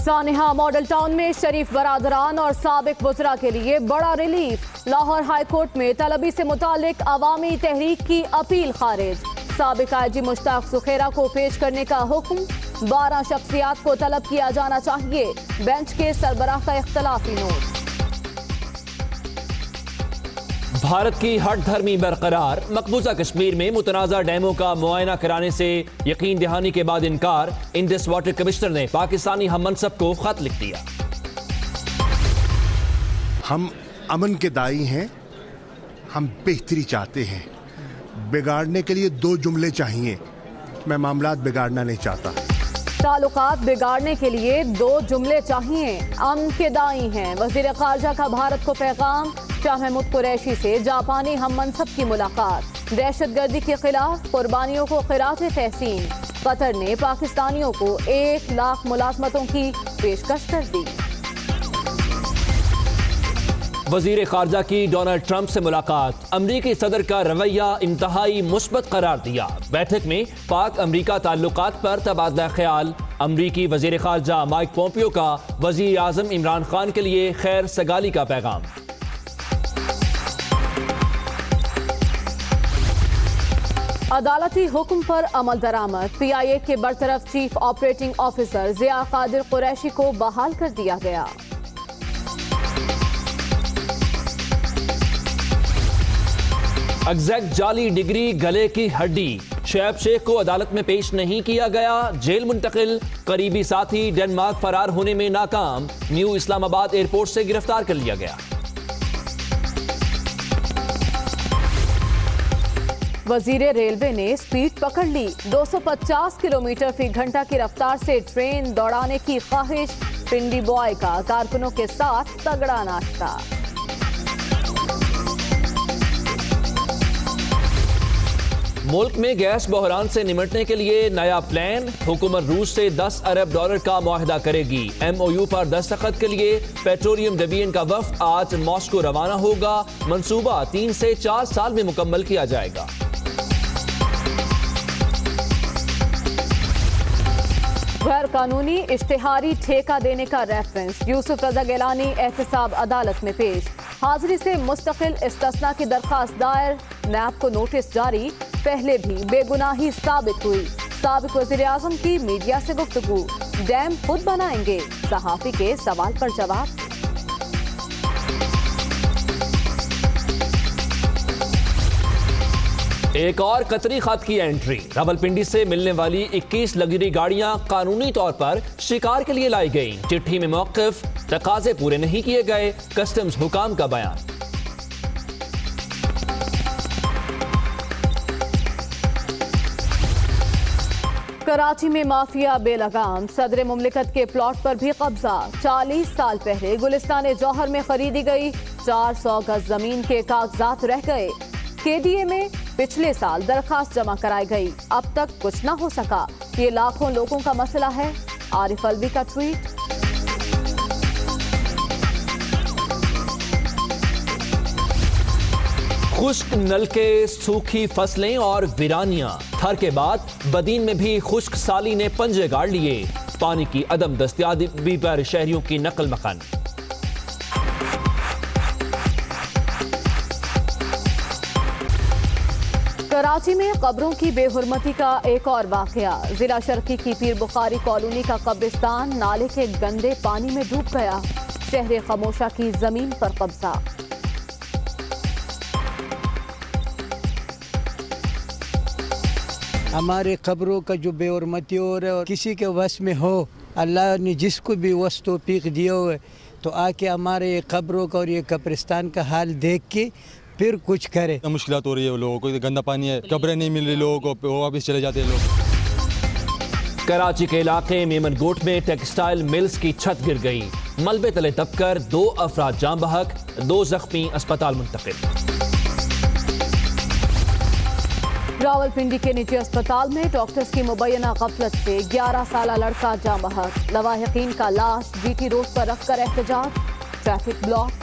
سانحہ model town میں شریف برادران اور سابق وزراء کے لیے بڑا ریلیف۔ لاہور ہائی کورٹ میں طلبی سے متعلق عوامی تحریک کی اپیل خارج۔ سابق آئی جی مشتاق ذخیرہ کو پیش کرنے کا حکم۔ 12 شخصیات کو طلب کیا جانا چاہیے۔ بینچ کے سربراہ کا اختلافی نوٹ۔ بھارت کی ہٹ دھرمی برقرار، مقبوضہ کشمیر میں متنازع ڈیموں کا معائنہ کرانے سے یقین دہانی کے بعد انکار۔ انڈس واٹر کمشنر نے پاکستانی ہم منصب کو خط لکھ دیا۔ ہم امن کے داعی ہیں، ہم بہتری چاہتے ہیں، بگاڑنے کے لیے 2 جملے چاہیے، میں معاملات بگاڑنا نہیں چاہتا۔ تعلقات بگاڑنے کے لیے 2 جملے چاہیے، امن کے داعی ہیں۔ وزیر خارجہ کا بھارت کو پیغام۔ شاہ محمود قریشی سے جاپانی ہم منصب کی ملاقات۔ دہشت گردی کے خلاف قربانیوں کو خراج تحسین۔ قطر نے پاکستانیوں کو 1 لاکھ ملازمتوں کی پیشکش کر دی۔ وزیر خارجہ کی ڈونلڈ ٹرمپ سے ملاقات۔ امریکی صدر کا رویہ انتہائی مثبت قرار دیا۔ بیٹھک میں پاک امریکہ تعلقات پر تبادلہ خیال۔ امریکی وزیر خارجہ مائک پومپیو کا وزیر اعظم عمران خان کے لیے خیر سگالی کا پیغام۔ عدالتی حکم پر عمل درآمد۔ پی آئی اے کے برطرف chief operating officer Zia Qadir Qureshi کو بحال کر دیا گیا۔ ایگزیکٹ جعلی ڈگری گلے کی ہڈی، شعیب شیخ کو عدالت میں پیش نہیں کیا گیا، جیل منتقل۔ قریبی ساتھی ڈنمارک فرار ہونے میں ناکام، نیو اسلام آباد ایئرپورٹ سے گرفتار کر لیا گیا۔ وزیر ریلوے نے سپیڈ پکڑ لی۔ 250 کلومیٹر فی گھنٹہ کی رفتار سے ٹرین دوڑانے کی خواہش۔ پنڈی بوائے کا کارکنوں کے ساتھ تگڑا ناشتہ۔ ملک میں گیس بحران سے نمٹنے کے لیے نیا پلان۔ حکومت روس سے $10 ارب کا معاہدہ کرے گی۔ ایم او یو پر دستخط کے لیے پیٹرولیم ڈویژن کا وفد آج ماسکو روانہ ہوگا۔ منصوبہ 3 سے 4 سال میں مکمل کیا جائے گا۔ غیر قانونی اشتہاری ٹھیکہ دینے کا ریفرنس۔ یوسف رضا گیلانی احتساب عدالت میں پیش۔ حاضری سے مستقل استثناء کی درخواست دائر۔ نیب کو نوٹس جاری۔ پہلے بھی بے گناہی ثابت ہوئی۔ سابق وزیر اعظم کی میڈیا سے گفتگو۔ ڈیم خود بنائیں گے، صحافی کے سوال پر جواب۔ ایک اور قطری خط کی انٹری۔ راولپنڈی سے ملنے والی 21 لگژری گاڑیاں قانونی طور پر شکار کے لیے لائی گئیں۔ چٹھی میں موقف، تقاضے پورے نہیں کیے گئے، کسٹمز حکام کا بیان۔ کراچی میں مافیا بے لگام، صدر مملکت کے پلاٹ پر بھی قبضہ۔ 40 سال پہلے گلستان جوہر میں خریدی گئی 400 گز زمین کے کاغذات رہ گئے۔ کے ڈی اے میں پچھلے سال درخواست جمع کرائی گئی، اب تک کچھ نہ ہو سکا۔ یہ لاکھوں لوگوں کا مسئلہ ہے۔ عارف الوی کا ٹویٹ۔ خشک نلکے، سوکھی فصلیں اور ویرانیاں۔ تھر کے بعد بدین میں بھی خشک سالی نے پنجے گاڑ لیے۔ پانی کی عدم دستیابی پر شہریوں کی نقل مکان۔ کراچی میں قبروں کی بے حرمتی کا ایک اور واقعہ۔ ضلع شرقی کی پیر بخاری کالونی کا قبرستان نالے کے گندے پانی میں ڈوب گیا۔ شہر خاموشہ کی زمین پر قبضہ۔ ہمارے قبروں کا جو بے حرمتی ہو رہا ہے اور کسی کے وس میں ہو، اللہ نے جس کو بھی وس توفیق دیا ہوئے تو آ کے ہمارے یہ قبروں کا اور یہ قبرستان کا حال دیکھ کے پھر کچھ کرے۔ مشکلات ہو رہی ہے لوگوں کو، گندا پانی ہے، قبریں نہیں مل رہی لوگوں کو، وہ واپس چلے جاتے ہیں لوگ۔ کراچی کے علاقے میمن گوٹ میں ٹیکسٹائل ملز کی چھت گر گئی، ملبے تلے دب کر 2 افراد جاں بحق، 2 زخمی اسپتال منتقل۔ راولپنڈی کے نجی اسپتال میں ڈاکٹرز کی مبینہ غفلت سے 11 سالہ لڑکا جاں بحق، لواحقین کا لاش جی ٹی روڈ پر رکھ کر احتجاج، ٹریفک بلاک۔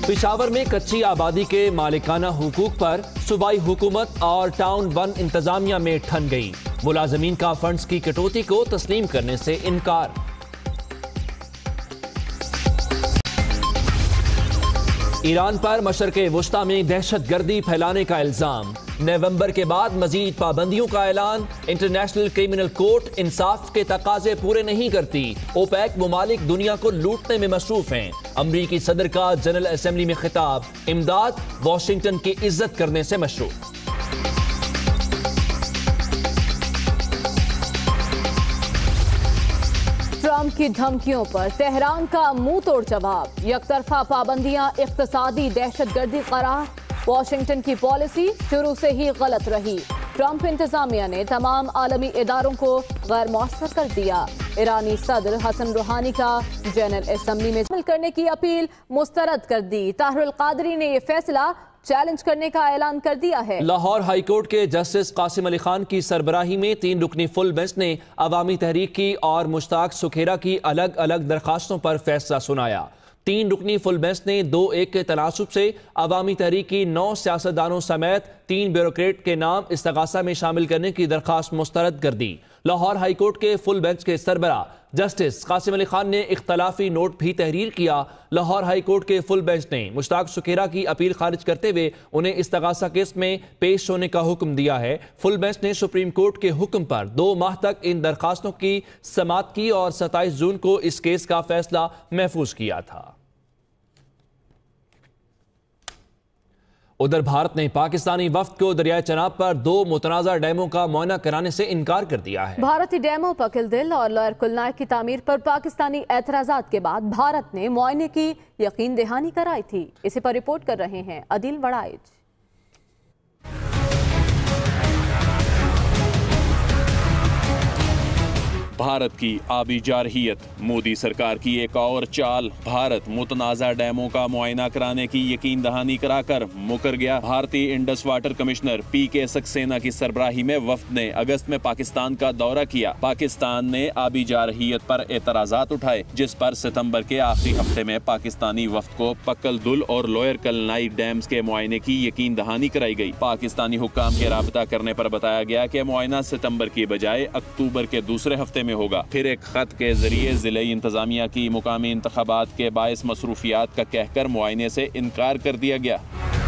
पेशावर में कच्ची आबादी के मालिकाना हुकूक पर सूबाई हुकूमत और टाउन वन इंतजामिया में ठन गई। मुलाजमीन का फंड्स की कटौती को तस्लीम करने से इनकार। ईरान पर मशरक़े वुस्ता में दहशत गर्दी फैलाने का इल्जाम। नवंबर के बाद मजीद पाबंदियों का ऐलान। इंटरनेशनल क्रिमिनल कोर्ट इंसाफ के तकाजे पूरे नहीं करती। ओपेक मुमालिक दुनिया को लूटने में मसरूफ हैं। अमरीकी सदर का जनरल असेंबली में खिताब। इमदाद वाशिंगटन की इज्जत करने से मशरूफ। ट्रंप की धमकियों पर तेहरान का मुंह तोड़ जवाब। यकतरफा पाबंदियां इक्तसादी दहशतगर्दी करार। वाशिंगटन की पॉलिसी शुरू से ही गलत रही। ट्रंप इंतजामिया ने तमाम आलमी इदारों को गैर मौसर कर दिया। ईरानी सदर हसन रूहानी का जनरल असेंबली में शामिल करने की अपील मुस्तरद कर दी। ताहिरुल कादरी ने यह फैसला चैलेंज करने का ऐलान कर दिया है। लाहौर हाई कोर्ट के जस्टिस कासिम अली खान की सरबराही में 3 रुकनी फुल बेंच ने अवामी तहरीक की और मुश्ताक सुखेरा की अलग अलग दरखास्तों पर फैसला सुनाया। 3 रुकनी फुल बेंच ने 2-1 के तनासुब से अवामी तहरीक की 9 सियासतदानों समेत 3 ब्यूरोक्रेट के नाम इस्तगासा में शामिल करने की दरखास्त मुस्तरद कर दी। लाहौर हाई कोर्ट के फुल बेंच के सरबरा जस्टिस कासिम अली खान ने इख्तलाफी नोट भी तहरीर किया। लाहौर हाई कोर्ट के फुल बेंच ने मुश्ताक सुखेरा की अपील खारिज करते हुए उन्हें इस्तगासा केस में पेश होने का हुक्म दिया है। फुल बेंच ने सुप्रीम कोर्ट के हुक्म पर 2 माह तक इन दरखास्तों की समाअत की और 27 जून को इस केस का फैसला महफूज किया था। उधर भारत ने पाकिस्तानी वफ्द को दरियाए चनाब पर 2 मुतनाज़ा डैमों का मुआयना कराने से इनकार कर दिया है। भारतीय डैमों पकिल दिल और लोअर कुलनाय की तामीर पर पाकिस्तानी एतराजात के बाद भारत ने मुआयने की यकीन दहानी कराई थी। इसी पर रिपोर्ट कर रहे हैं अदिल वड़ाइज। भारत की आबी जारहियत, मोदी सरकार की एक और चाल। भारत मुतनाज़ा डैमों का मुआयना कराने की यकीन दहानी कराकर मुकर गया। भारतीय Indus water commissioner PK Saxena की सरबराही में वफ्द ने अगस्त में पाकिस्तान का दौरा किया। पाकिस्तान ने आबी जारहियत पर एतराजात उठाए, जिस पर सितंबर के आखिरी हफ्ते में पाकिस्तानी वफ्द को पक्कल दुल और लोअर कलनाई डैम्स के मुआयने की यकीन दहानी कराई गई। पाकिस्तानी हुक्काम के राबता करने पर बताया गया कि मुआयना सितंबर की बजाय अक्टूबर के दूसरे हफ्ते में होगा। फिर एक खत के जरिए जिले इंतजामिया की मुकामी इंतखाबात के बायस मसरूफियात का कहकर मुआयने से इनकार कर दिया गया।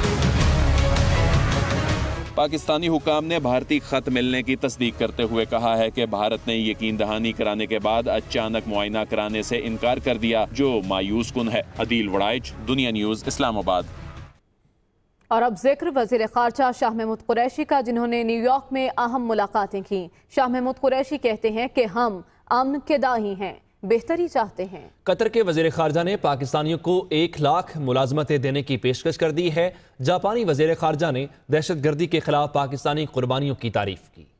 पाकिस्तानी हुकाम ने भारतीय खत मिलने की तस्दीक करते हुए कहा है कि भारत ने यकीन दहानी कराने के बाद अचानक मुआयना कराने से इनकार कर दिया, जो मायूस कुन है। अदील वड़ाइच, दुनिया न्यूज, इस्लामाबाद। और अब जिक्र वज़ीर ख़ारजा शाह महमूद कुरैशी का, जिन्होंने न्यूयॉर्क में अहम मुलाकातें की। शाह महमूद कुरैशी कहते हैं कि हम अमन के दाही हैं, बेहतरी चाहते हैं। कतर के वज़ीर ख़ारजा ने पाकिस्तानियों को 1 लाख मुलाजमतें देने की पेशकश कर दी है। जापानी वज़ीर ख़ारजा ने दहशत गर्दी के खिलाफ पाकिस्तानी कुर्बानियों की तारीफ की।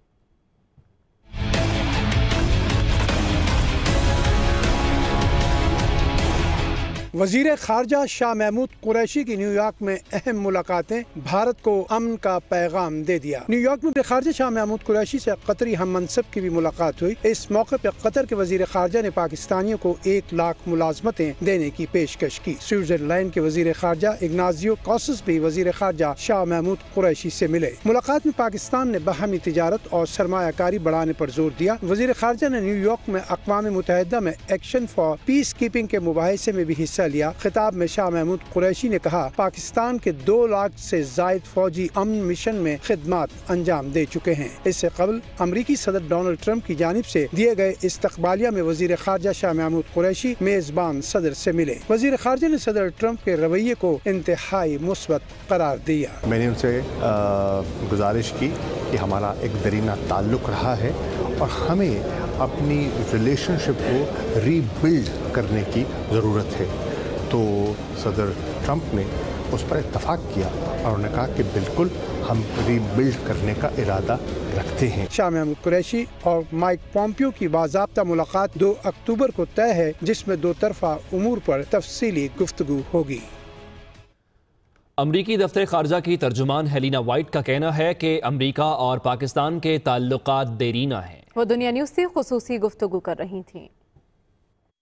वज़ीर ख़ारजा शाह महमूद कुरैशी की न्यूयॉर्क में अहम मुलाकातें भारत को अमन का पैगाम दे दिया। न्यूयॉर्क में ख़ारजा शाह महमूद कुरैशी से कतरी हम मनसब की भी मुलाकात हुई। इस मौके पर कतर के वज़ीर ख़ारजा ने पाकिस्तानियों को 1 लाख मुलाजमतें देने की पेशकश की। स्विट्जरलैंड के वज़ीर ख़ारजा इग्नाजियो कॉसस भी वज़ीर ख़ारजा शाह महमूद कुरैशी से मिले। मुलाकात में पाकिस्तान ने बाहमी तिजारत और सरमायाकारी बढ़ाने पर जोर दिया। वज़ीर ख़ारजा ने न्यूयॉर्क में अक़वाम मुत्तहिदा में एक्शन फॉर पीस कीपिंग के मुबाहिसे में भी हिस्सा लिया। खिताब में शाह महमूद कुरैशी ने कहा, पाकिस्तान के 2 लाख से जायद फौजी अमन मिशन में खिदमत अंजाम दे चुके हैं। इससे कबल अमरीकी सदर डोनाल्ड ट्रंप की जानिब से दिए गए इस्तकबालिया में वज़ीर ख़ारजा शाह महमूद कुरैशी मेजबान सदर से मिले। वज़ीर ख़ारजा ने सदर ट्रंप के रवैये को इंतहाई मुस्बत करार दिया। मैंने उनसे गुजारिश की कि हमारा एक दरीना ताल्लुक़ रहा है और हमें अपनी रिलेशनशिप को रीबिल्ड करने की ज़रूरत है। तो सदर ट्रंप ने उस पर इत्तफाक किया और उन्होंने कहा कि बिल्कुल हम रीबिल्ड करने का इरादा रखते हैं। शाह महमूद कुरैशी और माइक पॉम्पियो की बाज़ाब्ता मुलाकात 2 अक्टूबर को तय है, जिसमें 2 तरफ़ा उमूर पर तफसीली गुफ्तगू होगी। अमरीकी दफ्तर खारजा की तर्जुमान हेलिना वाइट का कहना है कि अमरीका और पाकिस्तान के ताल्लुकात देरीना हैं। वो दुनिया न्यूज़ से खुसूसी गुफ्तगू कर रही थी।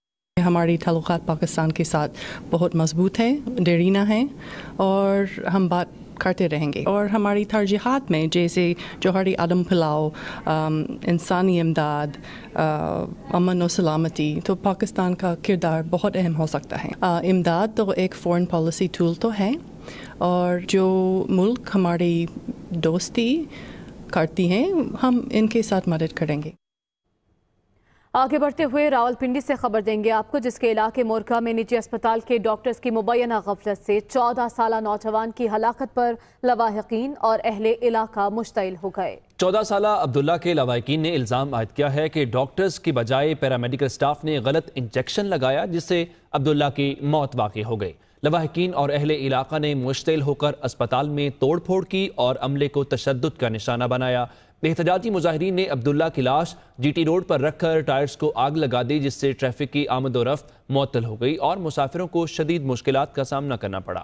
ہماری تعلقات پاکستان کے ساتھ بہت مضبوط ہیں، دیرینہ ہیں، اور ہم بات کرتے رہیں گے. اور ہماری ترجیحات میں جیسے جوہری عدم پھیلاؤ، انسانی امداد، امن و سلامتی، تو پاکستان کا کردار بہت اہم ہو سکتا ہے. امداد تو ایک فورن پالیسی ٹول تو ہے، اور جو ملک ہماری دوستی کرتی ہیں ہم ان کے ساتھ مدد کریں گے. آگے بڑھتے ہوئے راولپنڈی سے خبر دیں گے آپ کو، جس کے علاقے مورکا میں نجی اسپتال کے ڈاکٹرز کی مبینہ غفلت سے 14 سالہ نوجوان کی ہلاکت پر لواحقین اور اہل علاقہ مشتعل ہو گئے. 14 سالہ عبداللہ کے لواحقین نے الزام عائد کیا ہے کہ ڈاکٹرز کی بجائے پیرامیڈیکل سٹاف نے غلط انجیکشن لگایا، جس سے عبداللہ کی موت واقع ہو گئی. لواحقین اور اہل علاقہ نے مشتعل ہو کر اسپتال میں توڑ پھوڑ کی اور عملے کو تشدد کا نشانہ بنایا. احتجاجی مظاہرین نے عبداللہ کی لاش جی ٹی روڈ پر رکھ کر ٹائرز کو آگ لگا دی، جس سے ٹریفک کی آمد و رفت معطل ہو گئی اور مسافروں کو شدید مشکلات کا سامنا کرنا پڑا.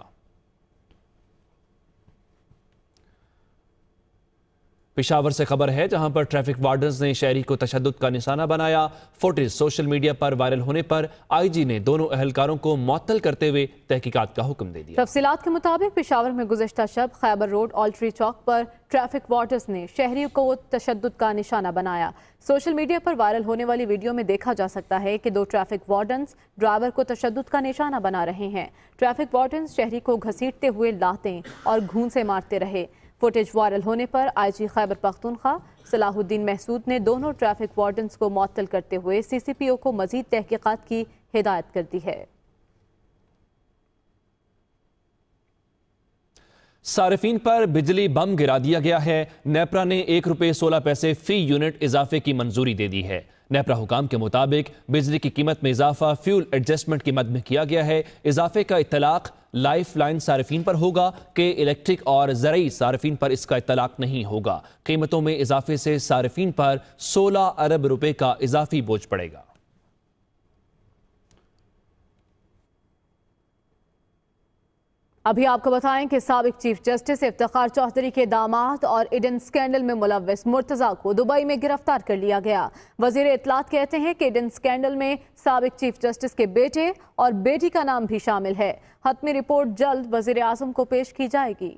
پشاور سے خبر ہے، جہاں پر ٹریفک وارڈنز نے شہری کو تشدد کا نشانہ بنایا. فوٹیج سوشل میڈیا پر وائرل ہونے پر آئی جی نے دونوں اہلکاروں کو معطل کرتے ہوئے تحقیقات کا حکم دے دیا. تفصیلات کے مطابق پشاور میں گزشتہ شب خیبر روڈ آلٹری چوک پر ٹریفک وارڈنز نے شہری کو تشدد کا نشانہ بنایا. سوشل میڈیا پر وائرل ہونے والی ویڈیو میں دیکھا جا سکتا ہے کہ 2 ٹریفک وارڈنز ڈرائیور کو تشدد کا نشانہ بنا رہے ہیں. ٹریفک وارڈنز شہری کو گھسیٹتے ہوئے لاتیں اور گھونسے مارتے رہے. فوٹیج وائرل ہونے پر آئی جی خیبر پختونخوا صلاح الدین محسود نے دونوں ٹریفک وارڈنز کو معطل کرتے ہوئے سی سی پی او کو مزید تحقیقات کی ہدایت کر دی ہے. صارفین پر بجلی بم گرا دیا گیا ہے. نیپرا نے 1 روپے 16 پیسے فی یونٹ اضافے کی منظوری دے دی ہے. نیپرا حکام کے مطابق بجلی کی قیمت میں اضافہ فیول ایڈجسٹمنٹ کی مد میں کیا گیا ہے. اضافے کا اطلاق لائف لائن صارفین پر ہوگا کہ الیکٹرک اور زرعی صارفین پر اس کا اطلاق نہیں ہوگا. قیمتوں میں اضافے سے صارفین پر 16 ارب روپے کا اضافی بوجھ پڑے گا. ابھی آپ کو بتائیں کہ سابق چیف جسٹس افتخار چودھری کے داماد اور ایڈن سکینڈل میں ملوث مرتضیٰ کو دبئی میں گرفتار کر لیا گیا. وزیر اطلاعات کہتے ہیں کہ ایڈن سکینڈل میں سابق چیف جسٹس کے بیٹے اور بیٹی کا نام بھی شامل ہے. حتمی رپورٹ جلد وزیر اعظم کو پیش کی جائے گی.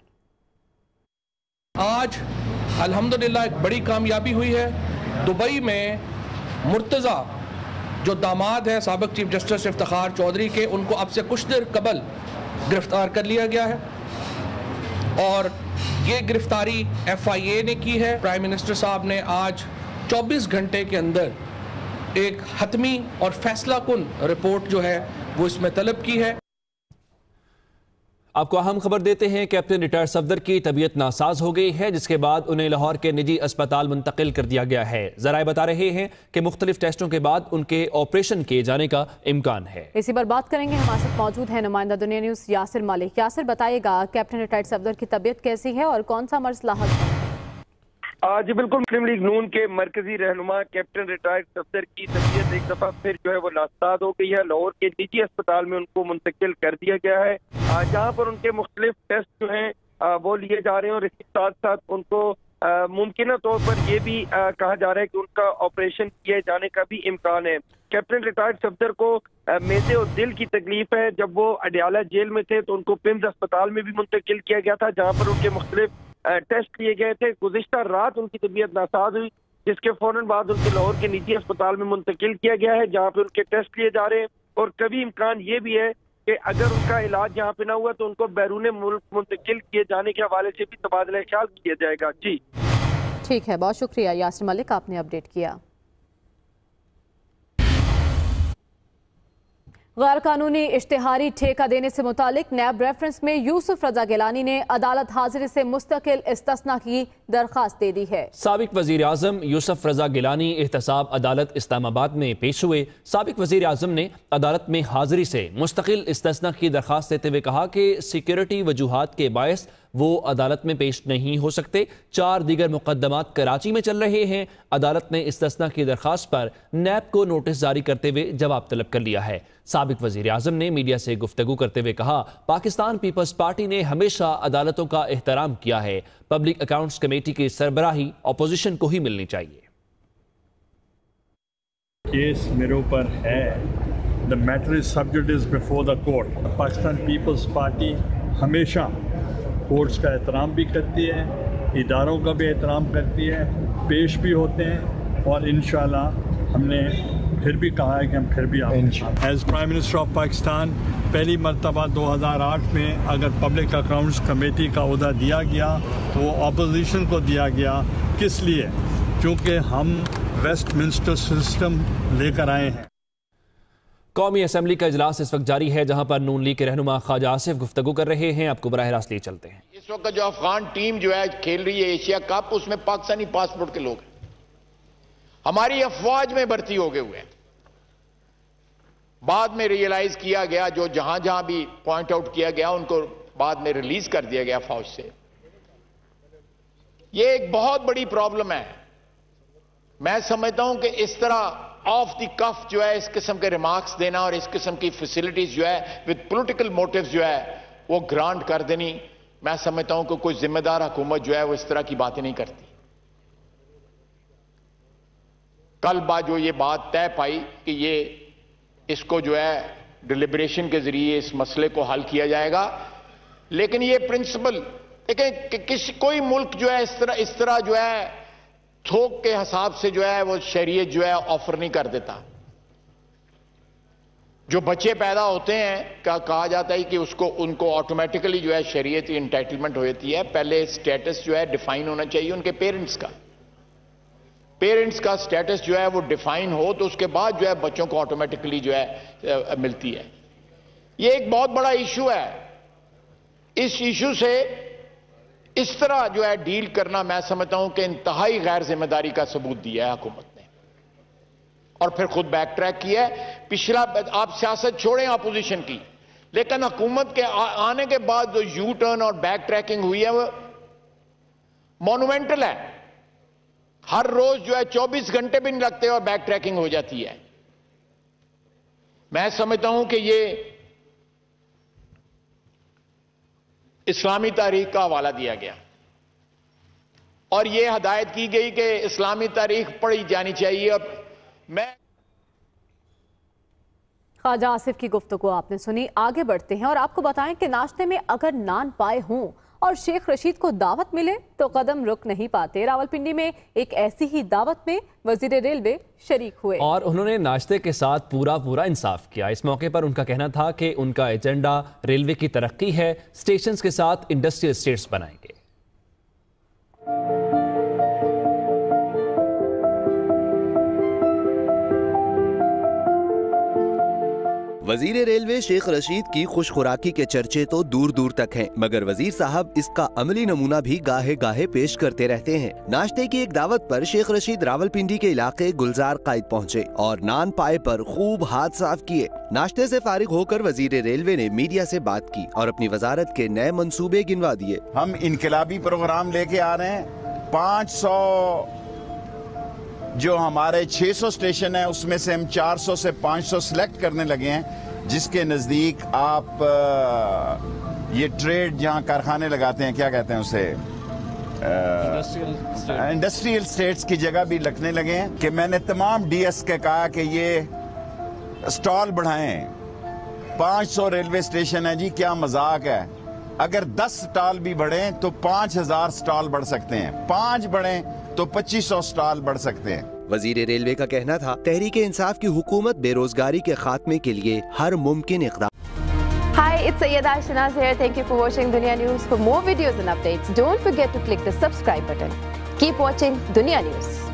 آج الحمدللہ ایک بڑی کامیابی ہوئی ہے. دبئی میں مرتضیٰ جو داماد ہے سابق چیف جسٹس افتخار چودھری کے، ان کو اب سے کچھ دیر قبل گرفتار کر لیا گیا ہے، اور یہ گرفتاری ایف آئی اے نے کی ہے. پرائم منسٹر صاحب نے آج 24 گھنٹے کے اندر ایک حتمی اور فیصلہ کن رپورٹ جو ہے وہ اس میں طلب کی ہے. آپ کو اہم خبر دیتے ہیں. کیپٹن ریٹائرڈ صفدر کی طبیعت ناساز ہو گئی ہے، جس کے بعد انہیں لاہور کے نجی اسپتال منتقل کر دیا گیا ہے. ذرائع بتا رہے ہیں کہ مختلف ٹیسٹوں کے بعد ان کے آپریشن کیے جانے کا امکان ہے. اسی پر بات کریں گے. ہمارے ساتھ موجود ہے نمائندہ دنیا نیوز یاسر مالک. یاسر، بتائیے گا کیپٹن ریٹائرڈ صفدر کی طبیعت کیسی ہے اور کون سا مرض لاحق ہے؟ جی بالکل، مسلم لیگ نون کے مرکزی رہنما کیپٹن ریٹائرڈ صفدر کی طبیعت ایک دفعہ پھر جو ہے وہ ناساز ہو گئی ہے. لاہور کے نجی اسپتال میں ان کو منتقل کر دیا گیا ہے، جہاں پر ان کے مختلف ٹیسٹ جو ہیں وہ لیے جا رہے ہیں، اور اس کے ساتھ ساتھ ان کو ممکنہ طور پر یہ بھی کہا جا رہا ہے کہ ان کا آپریشن کیے جانے کا بھی امکان ہے. کیپٹن ریٹائرڈ صفدر کو معدے اور دل کی تکلیف ہے. جب وہ اڈیالہ جیل میں تھے تو ان کو پمز اسپتال میں بھی منتقل کیا گیا تھا، جہاں پر ان کے مختلف ٹیسٹ لیے گئے تھے. گزشتہ رات ان کی طبیعت ناساز ہوئی، جس کے فوراً بعد ان کے لاہور کے نجی اسپتال میں منتقل کیا گیا ہے، جہاں پہ ان کے ٹیسٹ لیے جا رہے ہیں. اور کبھی امکان یہ بھی ہے کہ اگر ان کا علاج یہاں پہ نہ ہوا تو ان کو بیرون ملک منتقل کیے جانے کے حوالے سے بھی تبادلہ خیال کیا جائے گا. جی ٹھیک ہے، بہت شکریہ یاسر ملک، آپ نے اپڈیٹ کیا. غیر قانونی اشتہاری ٹھیکہ دینے سے متعلق نیب ریفرنس میں یوسف رضا گیلانی نے عدالت حاضری سے مستقل استثناء کی درخواست دے دی ہے. سابق وزیر اعظم یوسف رضا گیلانی احتساب عدالت اسلام آباد میں پیش ہوئے. سابق وزیر اعظم نے عدالت میں حاضری سے مستقل استثناء کی درخواست دیتے ہوئے کہا کہ سیکیورٹی وجوہات کے باعث وہ عدالت میں پیش نہیں ہو سکتے. 4 دیگر مقدمات کراچی میں چل رہے ہیں. عدالت نے استثناء کی درخواست پر نیب کو نوٹس جاری کرتے ہوئے جواب طلب کر لیا ہے. سابق وزیر اعظم نے میڈیا سے گفتگو کرتے ہوئے کہا، پاکستان پیپلز پارٹی نے ہمیشہ عدالتوں کا احترام کیا ہے. پبلک اکاؤنٹس کمیٹی کی سربراہی اپوزیشن کو ہی ملنی چاہیے. کیس میرے اوپر ہے The matter is sub judice before the court. Pakistan People's Party हमेशा कोर्ट्स का एहतराम भी करती है, इदारों का भी एहतराम करती है, पेश भी होते हैं और इंशाल्लाह हमने फिर भी कहा है कि हम फिर भी as prime minister of Pakistan पहली मरतबा 2008 में अगर पब्लिक अकाउंट्स कमेटी का ओहदा दिया गया तो वो अपोजिशन को दिया गया। किस लिए? क्योंकि हम वेस्टमिंस्टर सिस्टम लेकर आए हैं। कौमी असम्बली का इजलास इस वक्त जारी है, जहां पर नून लीग के रहनुमा ख्वाजा आसिफ गुफ्तगू कर रहे हैं। आपको बराह रास्त लिए चलते हैं। इस वक्त जो अफगान टीम जो है खेल रही है एशिया कप, उसमें पाकिस्तानी पासपोर्ट के लोग हैं, हमारी अफवाज में भर्ती हो गए हुए हैं। बाद में रियलाइज किया गया, जो जहां जहां भी पॉइंट आउट किया गया उनको बाद में रिलीज कर दिया गया फौज से। यह एक बहुत बड़ी प्रॉब्लम है। मैं समझता हूं कि इस तरह ऑफ द कफ जो है इस किस्म के रिमार्क्स देना और इस किस्म की फैसिलिटीज जो है विद पॉलिटिकल मोटिव्स जो है वो ग्रांट कर देनी, मैं समझता हूं कि कोई जिम्मेदार हुकूमत जो है वो इस तरह की बातें नहीं करती। कल बाद जो ये बात तय पाई कि ये इसको जो है डिलिब्रेशन के जरिए इस मसले को हल किया जाएगा, लेकिन ये प्रिंसिपल देखिए कोई मुल्क जो है इस तरह जो है थोक के हिसाब से जो है वो शरीयत जो है ऑफर नहीं कर देता। जो बच्चे पैदा होते हैं कहा जाता है कि उनको ऑटोमेटिकली जो है शरीयत इंटाइटलमेंट हो जाती है। पहले स्टेटस जो है डिफाइन होना चाहिए उनके पेरेंट्स का स्टेटस जो है वो डिफाइन हो तो उसके बाद जो है बच्चों को ऑटोमेटिकली जो है मिलती है। ये एक बहुत बड़ा इशू है। इस इशू से इस तरह जो है डील करना मैं समझता हूं कि इंतहाई गैर जिम्मेदारी का सबूत दिया है हुकूमत ने, और फिर खुद बैक ट्रैक किया है। पिछला आप सियासत छोड़ें अपोजिशन की, लेकिन हुकूमत के आने के बाद जो यू टर्न और बैक ट्रैकिंग हुई है वो मॉन्यूमेंटल है। हर रोज जो है 24 घंटे भी नहीं लगते और बैक ट्रैकिंग हो जाती है। मैं समझता हूं कि ये इस्लामी तारीख का हवाला दिया गया और ये हदायत की गई कि इस्लामी तारीख पढ़ी जानी चाहिए। अब मैं ख्वाजा आसिफ की गुफ्तगू आपने सुनी। आगे बढ़ते हैं और आपको बताएं कि नाश्ते में अगर नान पाए हों और शेख रशीद को दावत मिले तो कदम रुक नहीं पाते। रावलपिंडी में एक ऐसी ही दावत में वजीर रेलवे शरीक हुए और उन्होंने नाश्ते के साथ पूरा इंसाफ किया। इस मौके पर उनका कहना था कि उनका एजेंडा रेलवे की तरक्की है, स्टेशंस के साथ इंडस्ट्रियल स्टेट्स बनाएंगे। वजीर रेलवे शेख रशीद की खुश खुराकी के चर्चे तो दूर दूर तक हैं, मगर वजीर साहब इसका अमली नमूना भी गाहे गाहे पेश करते रहते हैं। नाश्ते की एक दावत पर शेख रशीद रावलपिंडी के इलाके गुलजार कायद पहुंचे और नान पाए पर खूब हाथ साफ किए। नाश्ते से फारिग होकर वजीर रेलवे ने मीडिया से बात की और अपनी वजारत के नए मंसूबे गिनवा दिए। हम इनकलाबी प्रोग्राम लेके आ रहे हैं। 500 जो हमारे 600 स्टेशन है उसमें से हम 400 से 500 सिलेक्ट करने लगे हैं, जिसके नजदीक आप ये ट्रेड जहां कारखाने लगाते हैं, क्या कहते हैं उसे, इंडस्ट्रियल स्टेट्स की जगह भी लगने लगे हैं। कि मैंने तमाम डीएस के कहा कि ये स्टॉल बढ़ाएं। 500 रेलवे स्टेशन है जी, क्या मजाक है। अगर 10 स्टॉल भी बढ़े तो 5000 स्टॉल बढ़ सकते हैं, 5 बढ़े तो 2500 स्टॉल बढ़ सकते हैं। वजीर रेलवे का कहना था तहरीक इंसाफ की हुकूमत बेरोजगारी के खात्मे के लिए हर मुमकिन इक़दाम। Hi, it's Sayyeda Shanaz here. Thank you for watching Dunya News. For more videos and updates, don't forget to click the subscribe button. Keep watching Dunya News.